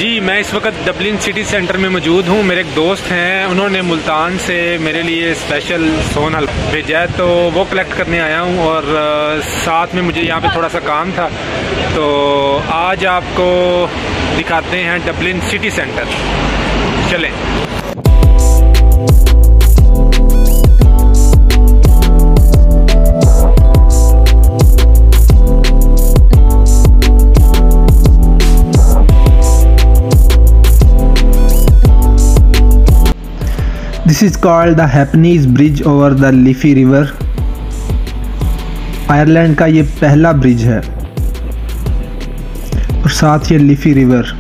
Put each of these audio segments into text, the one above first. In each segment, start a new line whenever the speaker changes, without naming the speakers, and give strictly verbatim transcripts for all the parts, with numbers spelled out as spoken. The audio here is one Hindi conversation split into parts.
जी, मैं इस वक्त डबलिन सिटी सेंटर में मौजूद हूँ। मेरे एक दोस्त हैं, उन्होंने मुल्तान से मेरे लिए स्पेशल सोन हलवा भेजा है, तो वो कलेक्ट करने आया हूँ और साथ में मुझे यहाँ पे थोड़ा सा काम था, तो आज आपको दिखाते हैं डबलिन सिटी सेंटर। चलें।
This is called the Happiness Bridge over the Liffey River। Ireland का ये पहला ब्रिज है और साथ ये लिफी रिवर।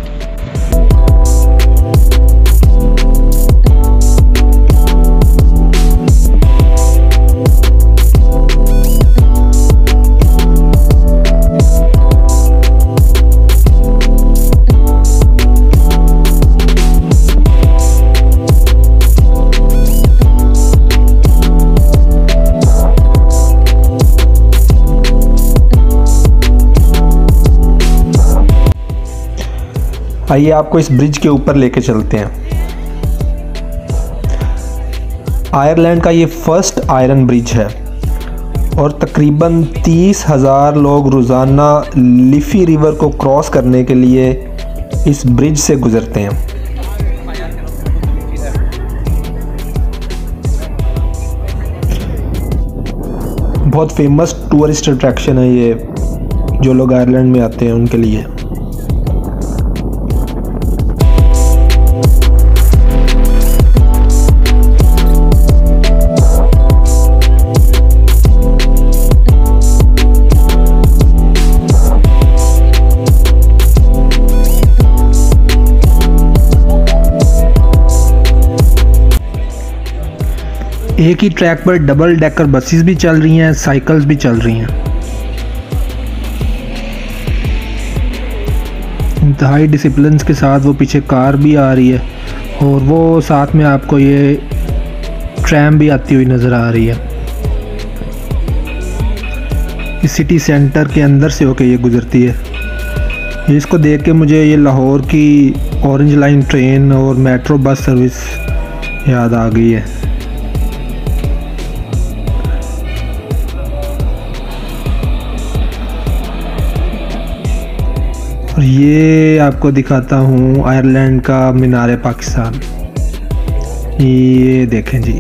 आइए आपको इस ब्रिज के ऊपर लेके चलते हैं। आयरलैंड का ये फर्स्ट आयरन ब्रिज है और तकरीबन तीस हज़ार लोग रोज़ाना लिफी रिवर को क्रॉस करने के लिए इस ब्रिज से गुज़रते हैं। बहुत फेमस टूरिस्ट अट्रैक्शन है ये, जो लोग आयरलैंड में आते हैं उनके लिए। एक ही ट्रैक पर डबल डेकर बसेस भी चल रही हैं, साइकिल्स भी चल रही हैं। इंतहाई डिसिप्लिन के साथ वो पीछे कार भी आ रही है और वो साथ में आपको ये ट्रैम भी आती हुई नज़र आ रही है। इस सिटी सेंटर के अंदर से होके ये गुज़रती है। इसको देख के मुझे ये लाहौर की ऑरेंज लाइन ट्रेन और मेट्रो बस सर्विस याद आ गई है। और ये आपको दिखाता हूँ आयरलैंड का मीनार पाकिस्तान। ये देखें जी,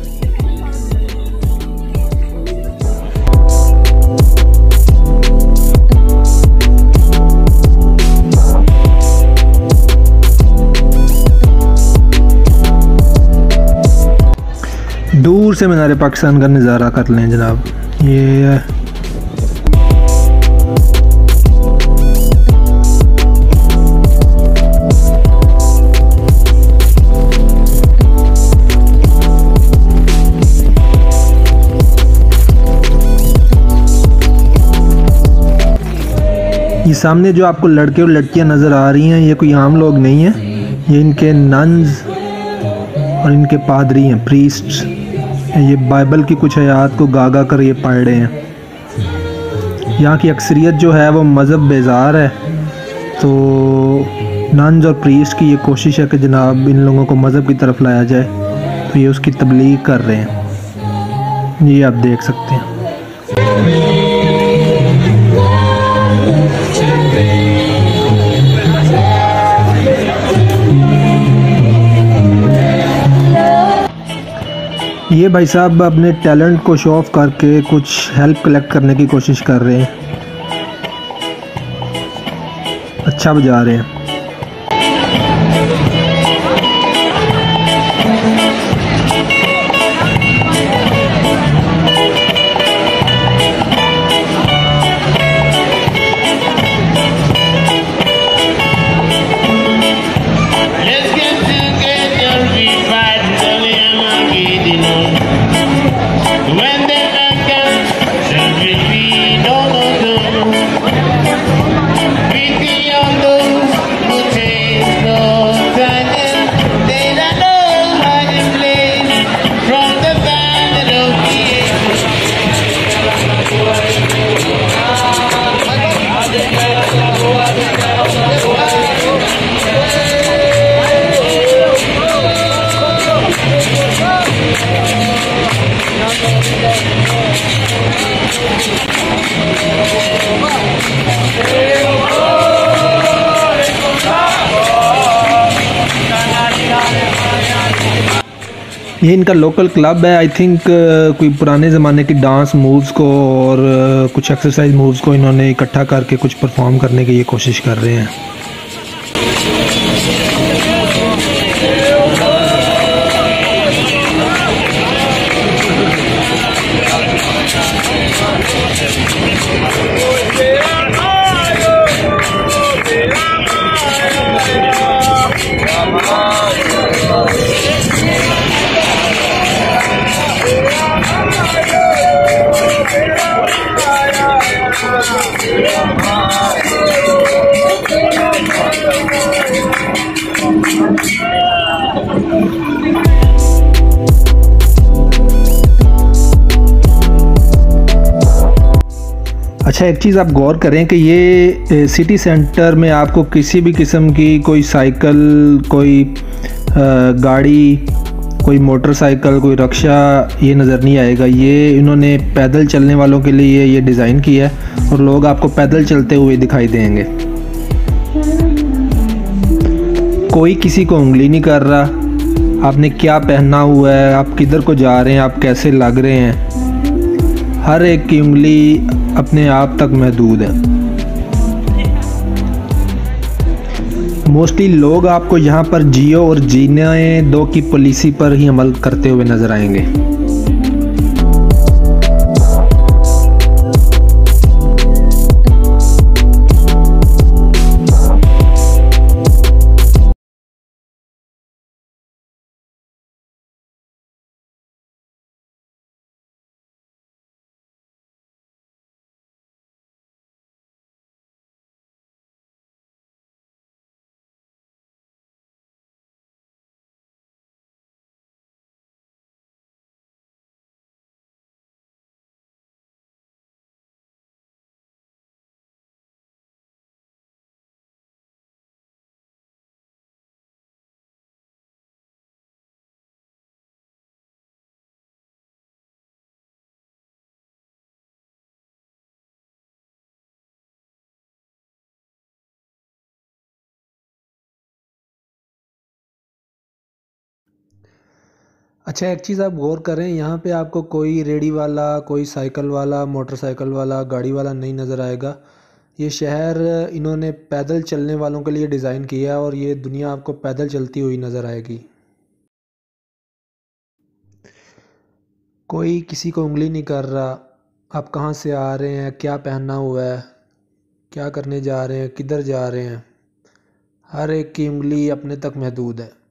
दूर से मीनार पाकिस्तान का नज़ारा कर लें जनाब। ये ये सामने जो आपको लड़के और लड़कियां नज़र आ रही हैं, ये कोई आम लोग नहीं हैं, ये इनके नन्स और इनके पादरी हैं, प्रीस्ट्स। ये बाइबल की कुछ आयात को गा गा कर ये पढ़ रहे हैं। यहाँ की अक्सरियत जो है वो मज़हब बेजार है, तो नन्स और प्रीस्ट की ये कोशिश है कि जनाब इन लोगों को मज़हब की तरफ लाया जाए, तो ये उसकी तबलीग कर रहे हैं। ये आप देख सकते हैं। ये भाई साहब अपने टैलेंट को शो ऑफ करके कुछ हेल्प कलेक्ट करने की कोशिश कर रहे हैं। अच्छा बजा रहे हैं।
Beyond those who take no time.
ये इनका लोकल क्लब है। आई थिंक कोई पुराने ज़माने की डांस मूव्स को और uh, कुछ एक्सरसाइज मूव्स को इन्होंने इकट्ठा करके कुछ परफॉर्म करने की ये कोशिश कर रहे हैं। अच्छा, एक चीज़ आप गौर करें कि ये सिटी सेंटर में आपको किसी भी किस्म की कोई साइकिल, कोई गाड़ी, कोई मोटरसाइकिल, कोई रक्षा ये नज़र नहीं आएगा। ये इन्होंने पैदल चलने वालों के लिए ये डिज़ाइन किया है और लोग आपको पैदल चलते हुए दिखाई देंगे। कोई किसी को उंगली नहीं कर रहा, आपने क्या पहना हुआ है, आप किधर को जा रहे हैं, आप कैसे लग रहे हैं, हर एक की उंगली अपने आप तक महदूद है। मोस्टली लोग आपको यहाँ पर जियो और जीने दो की पॉलिसी पर ही अमल करते हुए नजर आएंगे। अच्छा, एक चीज़ आप गौर करें, यहाँ पे आपको कोई रेडी वाला, कोई साइकिल वाला, मोटरसाइकिल वाला, गाड़ी वाला नहीं नज़र आएगा। ये शहर इन्होंने पैदल चलने वालों के लिए डिज़ाइन किया है और ये दुनिया आपको पैदल चलती हुई नज़र आएगी। कोई किसी को उंगली नहीं कर रहा, आप कहाँ से आ रहे हैं, क्या पहना हुआ है, क्या करने जा रहे हैं, किधर जा रहे हैं, हर एक की उंगली अपने तक महदूद है।